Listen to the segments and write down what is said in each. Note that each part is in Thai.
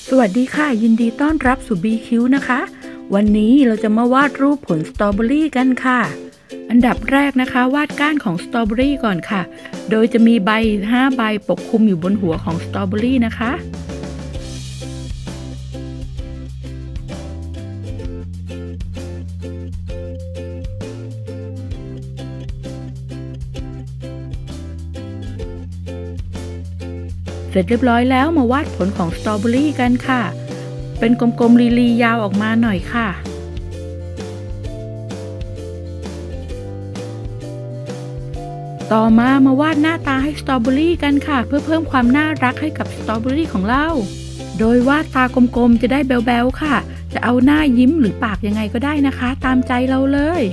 สวัสดีค่ะยินดีต้อนรับสู่ BQ นะคะวันนี้เราจะมาวาดรูปผลสตรอเบอรี่กันค่ะอันดับแรกนะคะวาดก้านของสตรอเบอรี่ก่อนค่ะโดยจะมีใบ5 ใบปกคลุมอยู่บนหัวของสตรอเบอรี่นะคะเสร็จเรียบร้อยแล้วมาวาดผลของสตรอเบอรี่กันค่ะเป็นกลมๆรียาวออกมาหน่อยค่ะต่อมาวาดหน้าตาให้สตรอเบอรี่กันค่ะเพื่อเพิ่มความน่ารักให้กับสตรอเบอรี่ของเราโดยวาดตากลมๆจะได้แบ๊วๆค่ะจะเอาหน้ายิ้มหรือปากยังไงก็ได้นะคะตามใจเราเลย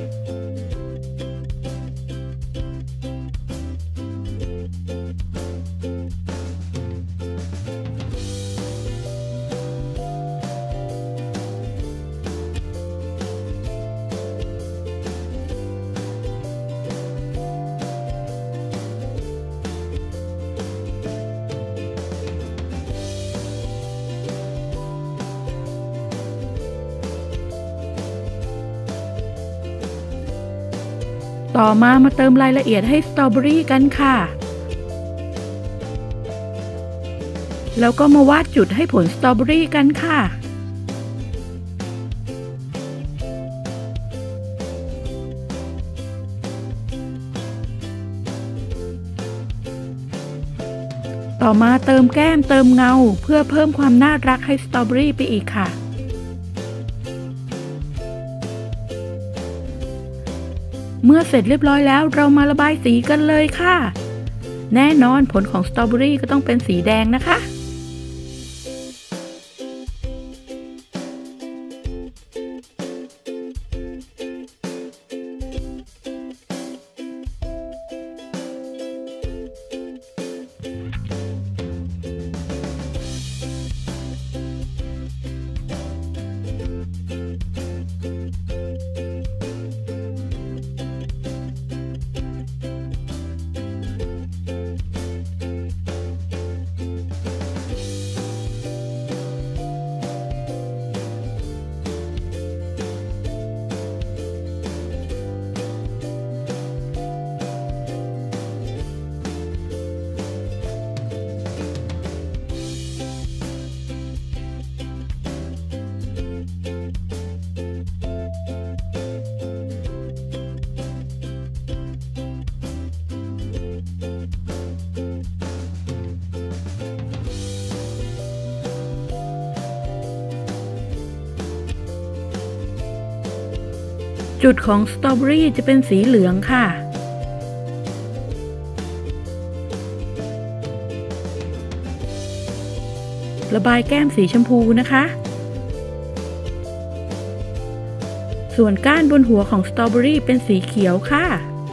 ต่อมาเติมรายละเอียดให้สตรอเบอรี่กันค่ะแล้วก็มาวาดจุดให้ผลสตรอเบอรี่กันค่ะต่อมาเติมแก้มเติมเงาเพื่อเพิ่มความน่ารักให้สตรอเบอรี่ไปอีกค่ะเมื่อเสร็จเรียบร้อยแล้วเรามาระบายสีกันเลยค่ะแน่นอนผลของสตรอเบอรี่ก็ต้องเป็นสีแดงนะคะจุดของสตรอเบอรี่จะเป็นสีเหลืองค่ะระบายแก้มสีชมพูนะคะส่วนก้านบนหัวของสตรอเบอรี่เป็นสีเขียวค่ะ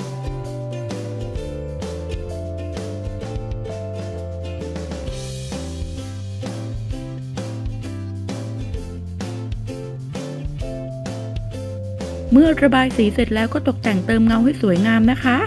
เมื่อระบายสีเสร็จแล้วก็ตกแต่งเติมเงาให้สวยงามนะคะ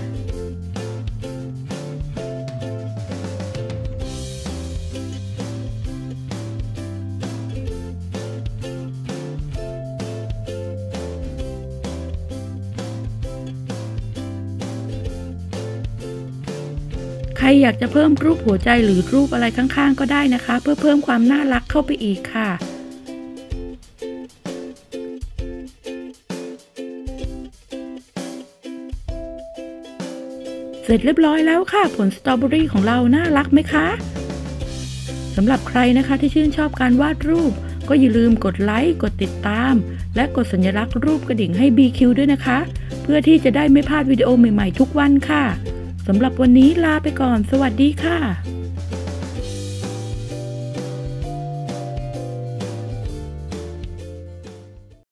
ใครอยากจะเพิ่มรูปหัวใจหรือรูปอะไรข้างๆก็ได้นะคะเพื่อเพิ่มความน่ารักเข้าไปอีกค่ะเสร็จเรียบร้อยแล้วค่ะผลสตรอเบอรี่ของเราน่ารักไหมคะสำหรับใครนะคะที่ชื่นชอบการวาดรูปก็อย่าลืมกดไลค์กดติดตามและกดสัญลักษณ์รูปกระดิ่งให้ BQ ด้วยนะคะเพื่อที่จะได้ไม่พลาดวิดีโอใหม่ๆทุกวันค่ะสำหรับวันนี้ลาไปก่อนสวัสดีค่ะ